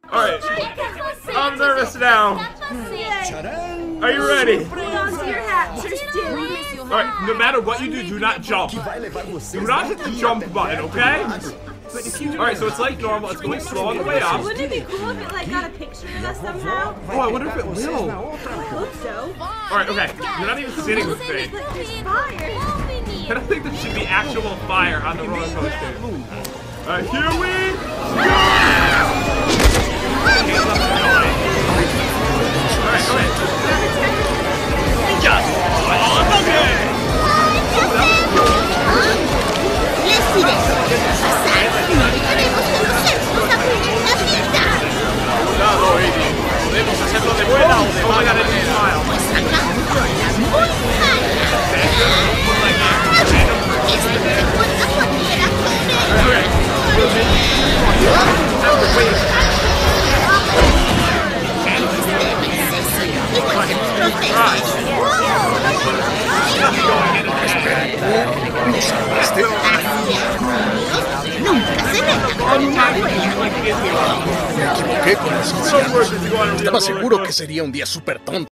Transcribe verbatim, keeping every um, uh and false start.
Alright, I'm nervous now. Are you ready? Alright, no matter what you do, do not jump. Do not hit the jump button, okay? Alright, so it's like normal, it's going slow on the way up. Wouldn't it be cool if it like got a picture of us somehow? Oh, I wonder if it will. I hope so. Alright, okay, you're not even sitting with me. There's fire. I don't think there should be actual fire on the roller coaster. Alright, here we go! Alright, alright. Just follow me! Podemos hacerlo de buena o de mala manera. Me equivoqué con la ciencia. Estaba seguro que sería un día súper tonto.